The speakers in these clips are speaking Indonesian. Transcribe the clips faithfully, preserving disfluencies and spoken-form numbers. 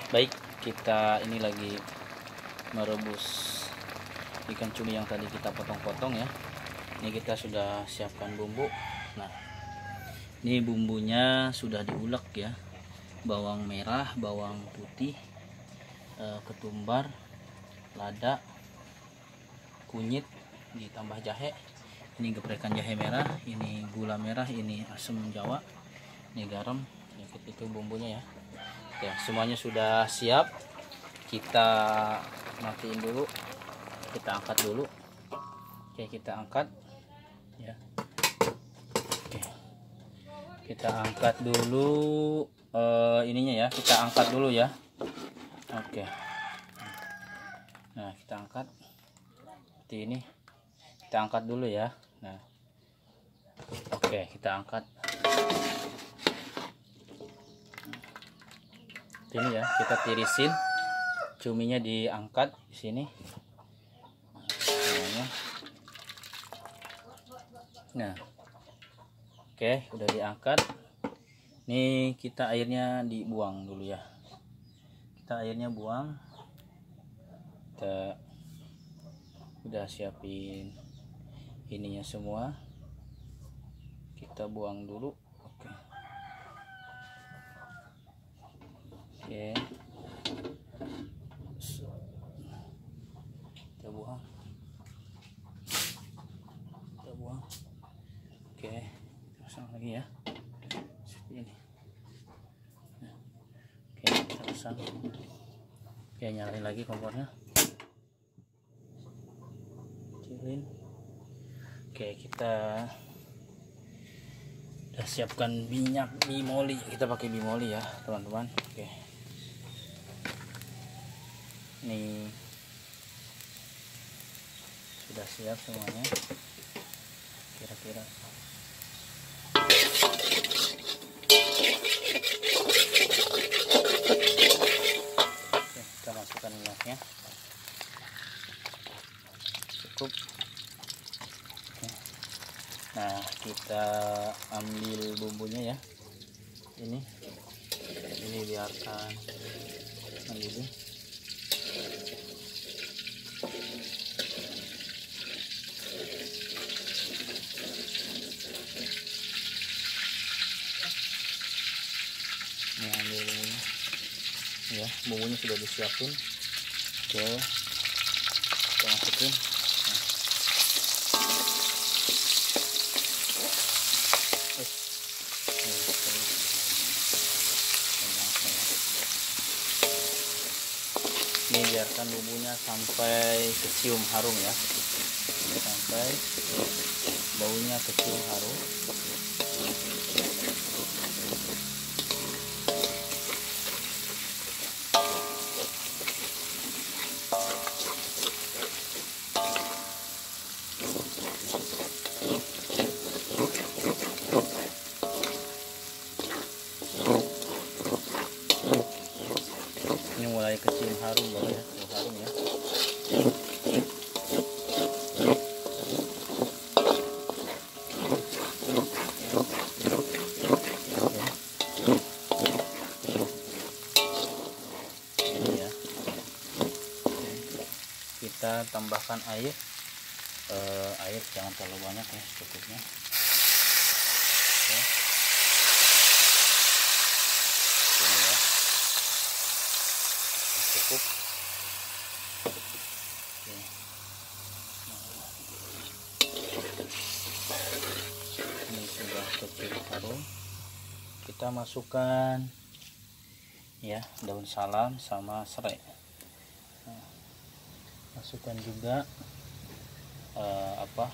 Baik, kita ini lagi merebus ikan cumi yang tadi kita potong-potong ya. Ini kita sudah siapkan bumbu. Nah, ini bumbunya sudah diulek ya. Bawang merah, bawang putih, eh, ketumbar, lada, kunyit, ditambah jahe. Ini geprekan jahe merah, ini gula merah, ini asam jawa, ini garam. Itu bumbunya ya. Oke, semuanya sudah siap. Kita matiin dulu, kita angkat dulu. Oke, kita angkat ya. Oke, kita angkat dulu uh, ininya ya, kita angkat dulu ya. Oke, nah kita angkat seperti ini, kita angkat dulu ya. Nah, oke, kita angkat ini ya, kita tirisin cuminya, diangkat di sini. Nah, oke, udah diangkat. Nih kita airnya dibuang dulu ya. Kita airnya buang. Kita udah siapin ininya semua. Kita buang dulu. Oke. Oke. Kita buang. Kita buang. Oke, pasang lagi ya. Seperti ini. Nah, oke, kita pasang. Oke, nyalain lagi kompornya. Kecilin. Oke, kita udah siapkan minyak bimoli. Kita pakai bimoli ya, teman-teman. Oke. Ini sudah siap semuanya. Kira-kira oke, kita masukkan minyaknya. Cukup. Oke. Nah, kita ambil bumbunya ya. Ini ini biarkan mendidih. Ini ambil bumbunya ya, bumbunya sudah disiapin. Oke, kita masukin. Nah. Ini biarkan bumbunya sampai kecium harum ya, sampai baunya kecium harum. Ini mulai kecium harum baru ya, oh, harum ya. Ini ya. Kita tambahkan air, eh, air jangan terlalu banyak ya, secukupnya. Oke. Ini ya. Cukup. Oke. Ini sudah kecil harum. Kita masukkan ya daun salam sama serai. Nah, masukkan juga uh, apa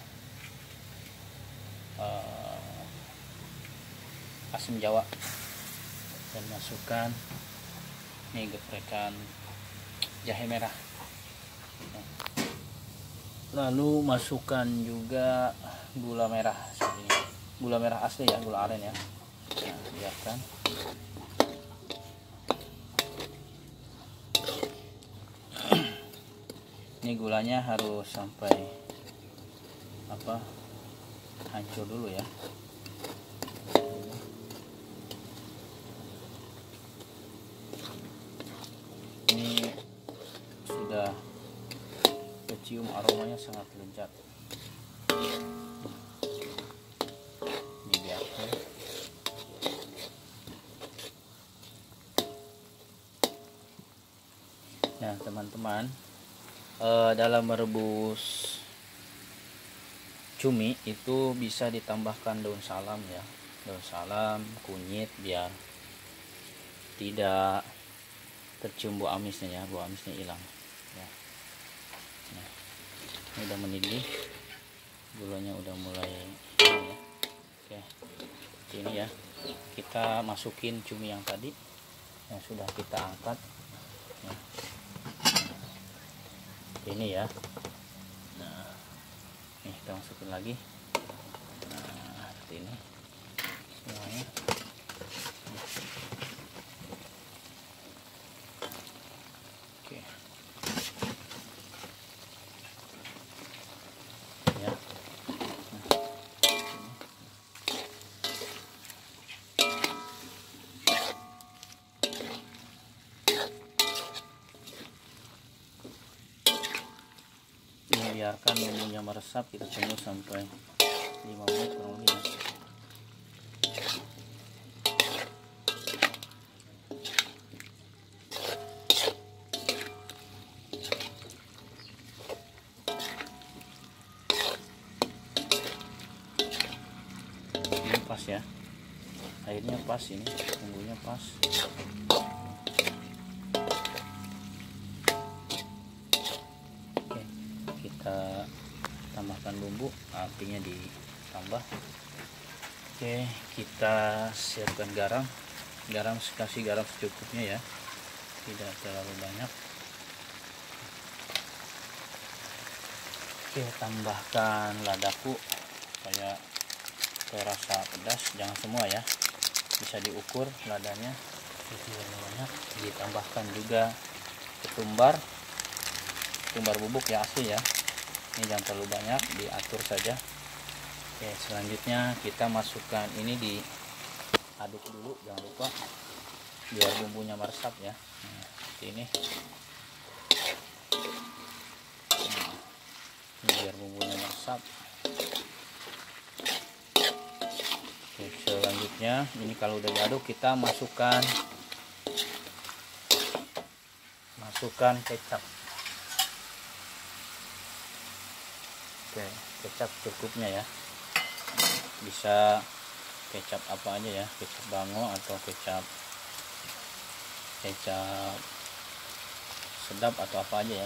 uh, asam jawa, dan masukkan nih geprekan jahe merah. Nah, lalu masukkan juga gula merah seperti ini. Gula merah asli ya, gula aren ya. Nah, biarkan. Ini gulanya harus sampai apa hancur dulu ya. cium aromanya sangat lezat. Ini biarkan. Nah teman-teman, eh, dalam merebus cumi itu bisa ditambahkan daun salam ya, daun salam, kunyit, biar tidak tercium bau amisnya ya, bau amisnya hilang ya. Nah, ini udah mendidih, gulanya udah mulai hilang ya. Oke, ini ya, kita masukin cumi yang tadi yang sudah kita angkat ya. Ini ya, nah nih kita masukin lagi, nah seperti ini semuanya. Oke ya, biarkan bumbunya meresap, kita tunggu sampai lima menit kurang lebih ya. Ini pas ya, airnya pas, ini bumbunya pas. Kita tambahkan bumbu, apinya ditambah. Oke, kita siapkan garam. Garam kasih garam secukupnya ya, tidak terlalu banyak. Oke, tambahkan ladaku supaya terasa pedas, jangan semua ya, bisa diukur ladanya, itu banyak. Ditambahkan juga ketumbar, ketumbar bubuk ya, asli ya. Ini jangan terlalu banyak, diatur saja. Oke, selanjutnya kita masukkan ini, diaduk dulu, jangan lupa biar bumbunya meresap ya. Nah, seperti ini. Nah, ini biar bumbunya meresap. Oke, selanjutnya ini kalau udah diaduk, kita masukkan masukkan kecap. Oke, kecap cukupnya ya, bisa kecap apa aja ya, kecap bango atau kecap kecap sedap atau apa aja ya.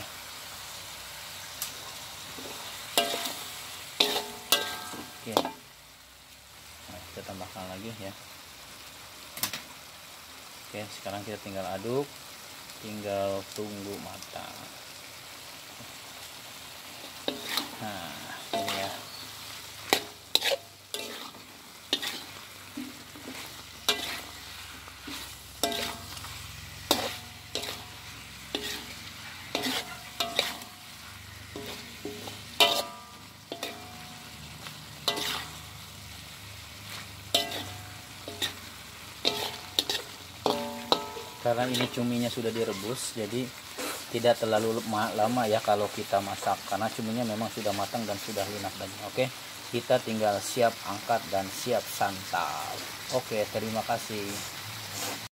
Oke, nah, kita tambahkan lagi ya. Oke, sekarang kita tinggal aduk, tinggal tunggu matang. Nah, ini ya. Karena ini cuminya sudah direbus, jadi tidak terlalu lama ya kalau kita masak, karena cuminya memang sudah matang dan sudah lunak daging. Oke, kita tinggal siap angkat dan siap santap. Oke, terima kasih.